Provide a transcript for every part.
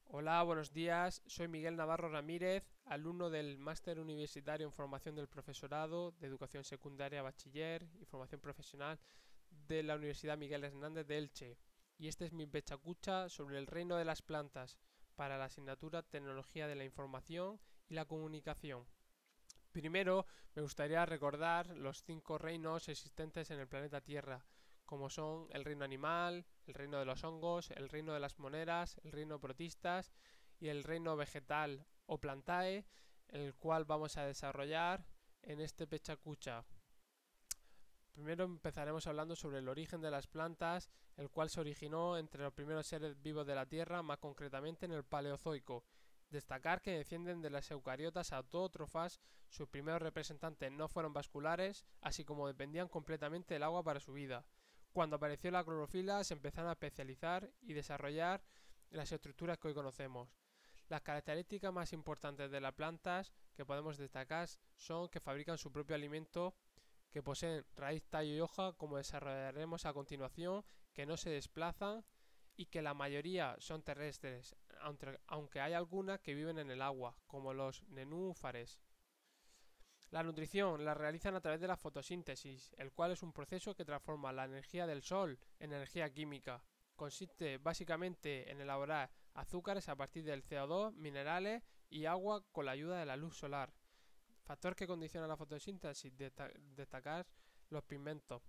Hola, buenos días. Soy Miguel Navarro Ramírez, alumno del Máster Universitario en Formación del Profesorado de Educación Secundaria Bachiller y Formación Profesional de la Universidad Miguel Hernández de Elche. Y este es mi pechacucha sobre el reino de las plantas para la asignatura Tecnología de la Información y la Comunicación. Primero, me gustaría recordar los 5 reinos existentes en el planeta Tierra, como son el reino animal, el reino de los hongos, el reino de las monedas, el reino protistas y el reino vegetal o plantae, el cual vamos a desarrollar en este pechacucha. Primero empezaremos hablando sobre el origen de las plantas, el cual se originó entre los primeros seres vivos de la Tierra, más concretamente en el Paleozoico. Destacar que descienden de las eucariotas autótrofas, sus primeros representantes no fueron vasculares, así como dependían completamente del agua para su vida. Cuando apareció la clorofila se empezaron a especializar y desarrollar las estructuras que hoy conocemos. Las características más importantes de las plantas que podemos destacar son que fabrican su propio alimento, que poseen raíz, tallo y hoja, como desarrollaremos a continuación, que no se desplazan y que la mayoría son terrestres, aunque hay algunas que viven en el agua, como los nenúfares. La nutrición la realizan a través de la fotosíntesis, el cual es un proceso que transforma la energía del sol en energía química. Consiste básicamente en elaborar azúcares a partir del CO2, minerales y agua con la ayuda de la luz solar. Factor que condiciona la fotosíntesis, destacar los pigmentos.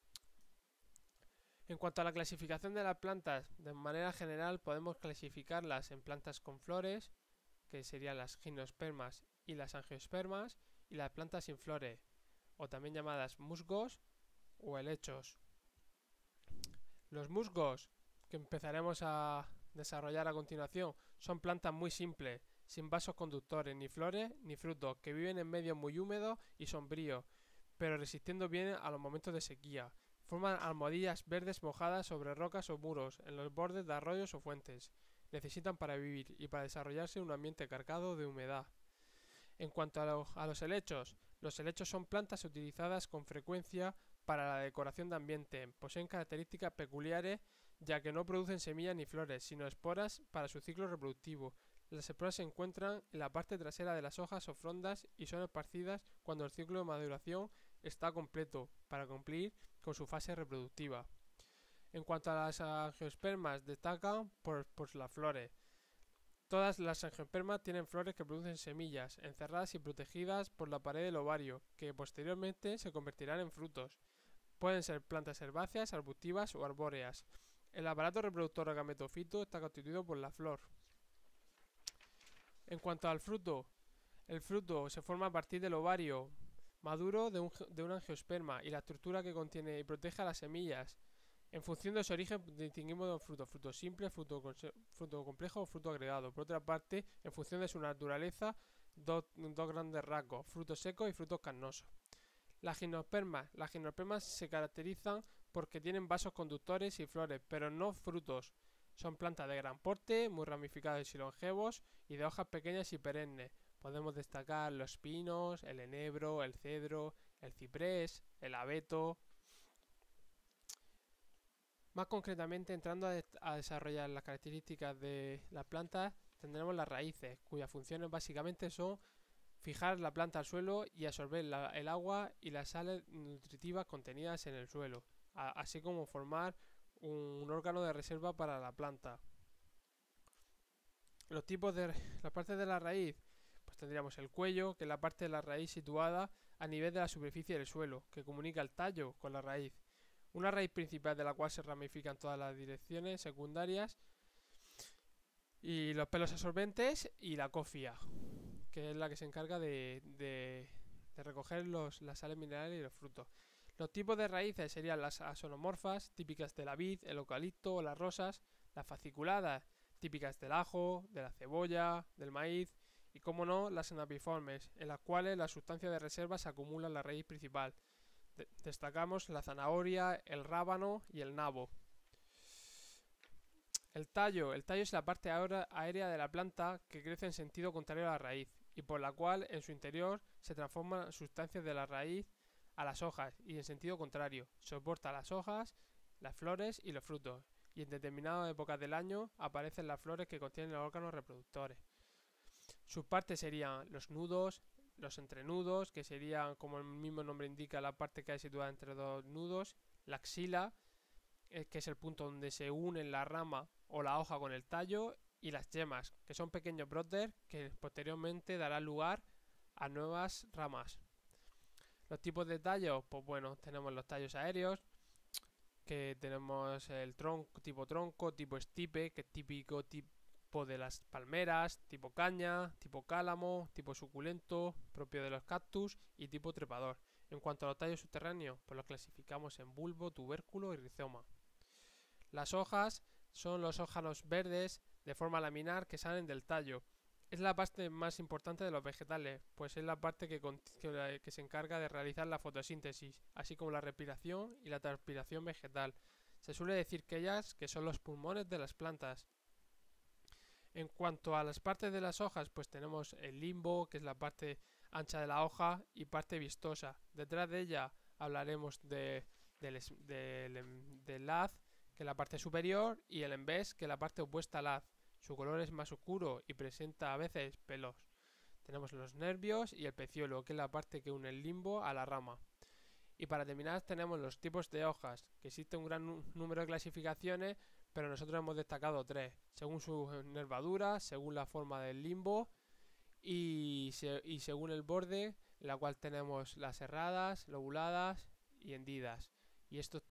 En cuanto a la clasificación de las plantas, de manera general podemos clasificarlas en plantas con flores, que serían las gimnospermas y las angiospermas, y las plantas sin flores, o también llamadas musgos o helechos. Los musgos, que empezaremos a desarrollar a continuación, son plantas muy simples, sin vasos conductores, ni flores ni frutos, que viven en medios muy húmedos y sombríos, pero resistiendo bien a los momentos de sequía. Forman almohadillas verdes mojadas sobre rocas o muros, en los bordes de arroyos o fuentes. Necesitan para vivir y para desarrollarse un ambiente cargado de humedad. En cuanto a los helechos son plantas utilizadas con frecuencia para la decoración de ambiente. Poseen características peculiares ya que no producen semillas ni flores, sino esporas para su ciclo reproductivo. Las esporas se encuentran en la parte trasera de las hojas o frondas y son esparcidas cuando el ciclo de maduración está completo para cumplir con su fase reproductiva. En cuanto a las angiospermas, destacan por las flores. Todas las angiospermas tienen flores que producen semillas, encerradas y protegidas por la pared del ovario, que posteriormente se convertirán en frutos. Pueden ser plantas herbáceas, arbustivas o arbóreas. El aparato reproductor gametofito está constituido por la flor. En cuanto al fruto, el fruto se forma a partir del ovario maduro de un angiosperma y la estructura que contiene y protege a las semillas. En función de su origen distinguimos dos frutos, fruto simple, fruto complejo o fruto agregado. Por otra parte, en función de su naturaleza, dos grandes rasgos, frutos secos y frutos carnosos. Las gimnospermas se caracterizan porque tienen vasos conductores y flores, pero no frutos. Son plantas de gran porte, muy ramificadas y longevos, y de hojas pequeñas y perennes. Podemos destacar los pinos, el enebro, el cedro, el ciprés, el abeto. Más concretamente, entrando a desarrollar las características de las plantas, tendremos las raíces, cuyas funciones básicamente son fijar la planta al suelo y absorber el agua y las sales nutritivas contenidas en el suelo, así como formar un órgano de reserva para la planta. Los tipos de las partes de la raíz, pues tendríamos el cuello, que es la parte de la raíz situada a nivel de la superficie del suelo, que comunica el tallo con la raíz. Una raíz principal de la cual se ramifican todas las direcciones secundarias y los pelos absorbentes y la cofia, que es la que se encarga de recoger las sales minerales y los frutos. Los tipos de raíces serían las axonomorfas, típicas de la vid, el eucalipto o las rosas, las fasciculadas, típicas del ajo, de la cebolla, del maíz, y como no, las anapiformes, en las cuales la sustancia de reserva se acumula en la raíz principal. Destacamos la zanahoria, el rábano y el nabo. El tallo es la parte aérea de la planta que crece en sentido contrario a la raíz y por la cual en su interior se transforman sustancias de la raíz a las hojas y en sentido contrario. Soporta las hojas, las flores y los frutos y en determinadas épocas del año aparecen las flores que contienen los órganos reproductores. Sus partes serían los nudos, los entrenudos, que serían, como el mismo nombre indica, la parte que hay situada entre dos nudos, la axila, que es el punto donde se unen la rama o la hoja con el tallo, y las yemas, que son pequeños brotes que posteriormente darán lugar a nuevas ramas. Los tipos de tallos, pues bueno, tenemos los tallos aéreos, que tenemos el tronco, tipo estipe, que es típico tipo de las palmeras, tipo caña, tipo cálamo, tipo suculento, propio de los cactus, y tipo trepador. En cuanto a los tallos subterráneos, pues los clasificamos en bulbo, tubérculo y rizoma. Las hojas son los órganos verdes de forma laminar que salen del tallo. Es la parte más importante de los vegetales, pues es la parte que se encarga de realizar la fotosíntesis, así como la respiración y la transpiración vegetal. Se suele decir que ellas que son los pulmones de las plantas. En cuanto a las partes de las hojas, pues tenemos el limbo, que es la parte ancha de la hoja, y parte vistosa. Detrás de ella hablaremos del haz, que es la parte superior, y el embés, que es la parte opuesta al haz. Su color es más oscuro y presenta a veces pelos. Tenemos los nervios y el peciolo, que es la parte que une el limbo a la rama. Y para terminar tenemos los tipos de hojas, que existe un gran número de clasificaciones, pero nosotros hemos destacado 3, según su nervadura, según la forma del limbo y según el borde, en la cual tenemos las serradas, lobuladas y hendidas. Y estos